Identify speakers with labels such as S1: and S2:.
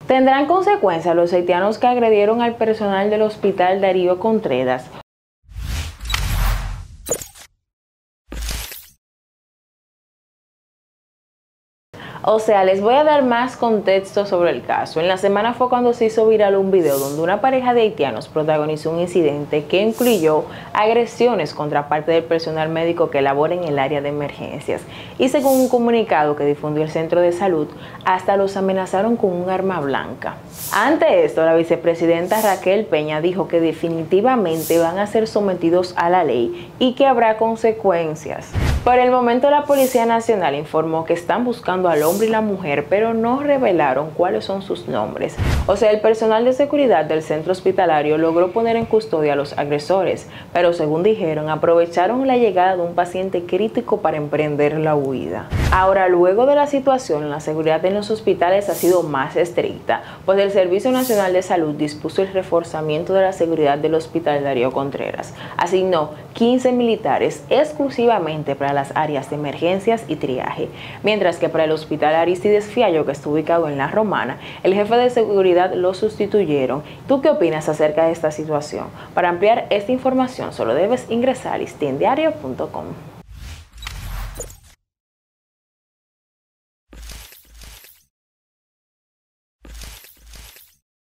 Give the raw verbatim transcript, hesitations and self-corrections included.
S1: Tendrán consecuencias los haitianos que agredieron al personal del Hospital Darío Contreras. O sea, les voy a dar más contexto sobre el caso. En la semana fue cuando se hizo viral un video donde una pareja de haitianos protagonizó un incidente que incluyó agresiones contra parte del personal médico que labora en el área de emergencias. Y según un comunicado que difundió el centro de salud, hasta los amenazaron con un arma blanca. Ante esto, la vicepresidenta Raquel Peña dijo que definitivamente van a ser sometidos a la ley y que habrá consecuencias. Por el momento, la Policía Nacional informó que están buscando al hombre y la mujer, pero no revelaron cuáles son sus nombres. O sea, el personal de seguridad del centro hospitalario logró poner en custodia a los agresores, pero según dijeron, aprovecharon la llegada de un paciente crítico para emprender la huida. Ahora, luego de la situación, la seguridad en los hospitales ha sido más estricta, pues el Servicio Nacional de Salud dispuso el reforzamiento de la seguridad del Hospital Darío Contreras. Asignó quince militares exclusivamente para las áreas de emergencias y triaje, mientras que para el Hospital Aristides Fiallo, que está ubicado en La Romana, el jefe de seguridad lo sustituyeron. ¿Tú qué opinas acerca de esta situación? Para ampliar esta información solo debes ingresar a listín diario punto com.